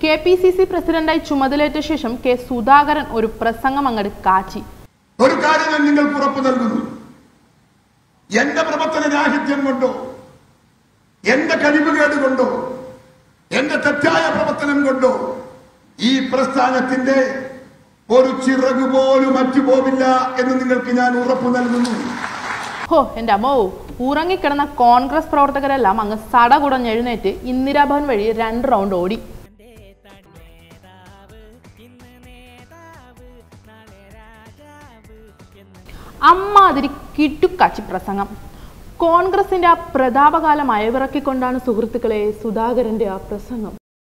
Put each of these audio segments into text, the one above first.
KPCC പ്രസിഡന്റായി ചുമതലയേറ്റ ശേഷം കെ സുധാകരൻ ഒരു പ്രസംഗം അങ്ങോട്ട് കാച്ചി. ഒരു കാര്യം ഞാൻ നിങ്ങൾക്ക് ഉറപ്പു നൽകുന്നു, എന്റെ പ്രവർത്തന രാഹിത്യം കൊണ്ടോ എന്റെ കഴിവുകേട് കൊണ്ടോ എന്റെ തെറ്റായ പ്രവർത്തനം കൊണ്ടോ ഈ പ്രസ്ഥാനത്തിന്റെ ഒരു ചിറക് പോലും അറ്റുപോവില്ല എന്ന് നിങ്ങൾക്ക് ഞാൻ ഉറപ്പു നൽകുന്നു. ഹോ എന്റെ അമ്മോ, ഉറങ്ങിക്കിടന്ന കോൺഗ്രസ് പ്രവർത്തകരെല്ലാം അങ്ങ് സടകുടഞ്ഞെഴുന്നേറ്റ് ഇന്ദിരാഭവൻ വഴി 2 റൗണ്ട് ഓടി. അമ്മാതിരി കിട്ടുക്കാച്ചി പ്രസംഗം. കോൺഗ്രസിന്റെ ആ പ്രതാപകാലം അയവിറക്കിക്കൊണ്ടാണ് സുഹൃത്തുക്കളെ സുധാകരന്റെ ആ പ്രസംഗം.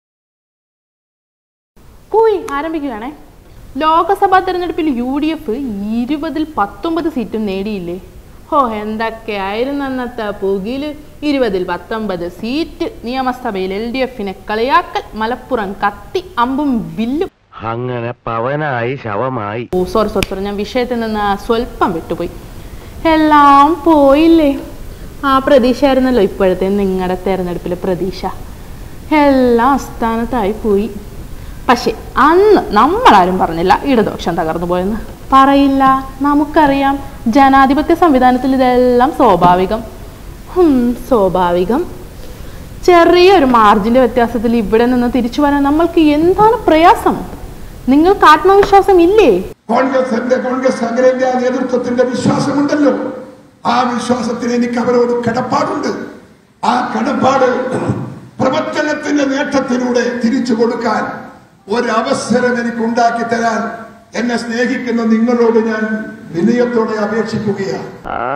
പോയി ആരംഭിക്കുകയാണേ. ലോക്സഭാ തെരഞ്ഞെടുപ്പിൽ UDF 20-ൽ 19 സീറ്റും നേടിയില്ലേ? ഹോ, എന്തൊക്കെയായിരുന്നു അന്നത്തെ പുകില്. 20-ൽ 19 സീറ്റ്. നിയമസഭയിൽ LDF-നെ കളിയാക്കൽ, മലപ്പുറം കത്തി അമ്പും വില്ലും. അങ്ങനെ പവനായി ശവമായി. ഓ സോറി, ഞാൻ വിഷയത്തിൽ നിന്ന് സ്വല്പം വിട്ടുപോയി. എല്ലാം പോയില്ലേ? ആ പ്രതീക്ഷയായിരുന്നല്ലോ ഇപ്പോഴത്തെ നിങ്ങളുടെ തെരഞ്ഞെടുപ്പിലെ പ്രതീക്ഷ. എല്ലാം അസ്ഥാനത്തായി പോയി. പക്ഷെ അന്ന് നമ്മളാരും പറഞ്ഞില്ല ഇടതുപക്ഷം തകർന്നു പോയെന്ന്. പറയില്ല, നമുക്കറിയാം. ജനാധിപത്യ സംവിധാനത്തിൽ ഇതെല്ലാം സ്വാഭാവികം. സ്വാഭാവികം. ചെറിയൊരു മാർജിന്റെ വ്യത്യാസത്തിൽ ഇവിടെ നിന്ന് തിരിച്ചു വരാൻ നമ്മൾക്ക് എന്താണ് പ്രയാസം? നിങ്ങൾക്ക് ആത്മവിശ്വാസം ഇല്ലേ? കോൺഗ്രസ് അഖിലേന്ത്യാ നേതൃത്വത്തിന്റെ വിശ്വാസമുണ്ടല്ലോ. ആ വിശ്വാസത്തിന് എനിക്ക് അവരോട് കടപ്പാടുണ്ട്. ആ കടപ്പാട് പ്രവർത്തനത്തിന്റെ നേട്ടത്തിലൂടെ തിരിച്ചു കൊടുക്കാൻ ഒരവസരം എനിക്ക് ഉണ്ടാക്കി തരാൻ എന്നെ സ്നേഹിക്കുന്ന നിങ്ങളോട് ഞാൻ വിനയത്തോടെ അപേക്ഷിക്കുകയാണ്.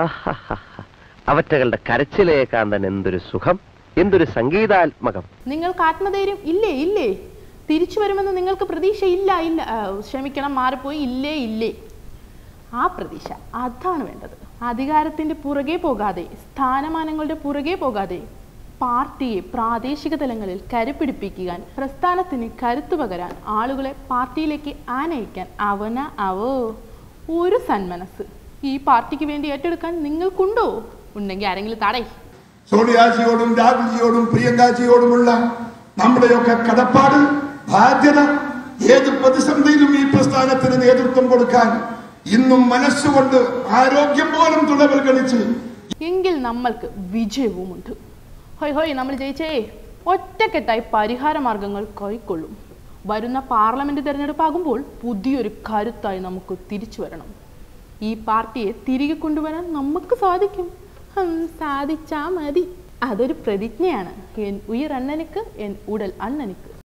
അവറ്റകളുടെ കരച്ചിലേക്കാൻ തന്നെ എന്തൊരു സുഖം, എന്തൊരു സംഗീതാത്മകം. നിങ്ങൾക്ക് ആത്മധൈര്യം ഇല്ലേ? തിരിച്ചു വരുമെന്ന് നിങ്ങൾക്ക് പ്രതീക്ഷ ഇല്ല. ക്ഷമിക്കണം, മാറിപ്പോയി. ഇല്ലേ. ആ പ്രതീക്ഷ, അതാണ് വേണ്ടത്. അധികാരത്തിന്റെ പുറകെ പോകാതെ, സ്ഥാനമാനങ്ങളുടെ പുറകെ പോകാതെ പാർട്ടിയെ പ്രാദേശിക തലങ്ങളിൽ കരുപിടിപ്പിക്കാൻ, പ്രസ്ഥാനത്തിന് കരുത്തു പകരാൻ, ആളുകളെ പാർട്ടിയിലേക്ക് ആനയിക്കാൻ അവോ ഒരു സന്മനസ് ഈ പാർട്ടിക്ക് വേണ്ടി ഏറ്റെടുക്കാൻ നിങ്ങൾക്കുണ്ടോ? ഉണ്ടെങ്കിൽ ആരെങ്കിലും തടേ. സോണിയാജിയോടും രാഹുൽജിയോടും പ്രിയങ്കാജിയോടുമുള്ള നമ്മുടെയൊക്കെ കടപ്പാട്, ബാധ്യത, ഏത് പ്രതിസന്ധിയിലും ഈ പ്രസ്ഥാനത്തിന് നേതൃത്വം കൊടുക്കാൻ ഇന്നും മനസ്സുകൊണ്ട് ആരോഗ്യം പോലും തുണവൽക്കളിച്ച് എങ്കിൽ നമ്മൾക്ക് വിജയവുമുണ്ട്. ഹോയ് നമ്മൾ ജയിച്ചേ. ഒറ്റക്കെട്ടായി പരിഹാര മാർഗങ്ങൾ കൈക്കൊള്ളും. വരുന്ന പാർലമെന്റ് തെരഞ്ഞെടുപ്പാകുമ്പോൾ പുതിയൊരു കരുത്തായി നമുക്ക് തിരിച്ചു വരണം. ഈ പാർട്ടിയെ തിരികെ കൊണ്ടുവരാൻ നമുക്ക് സാധിക്കും. സാധിച്ചാ മതി. അതൊരു പ്രതിജ്ഞയാണ്. എൻ ഉയർ അണ്ണനുക്ക്, എൻ ഉടൽ അണ്ണനുക്ക്.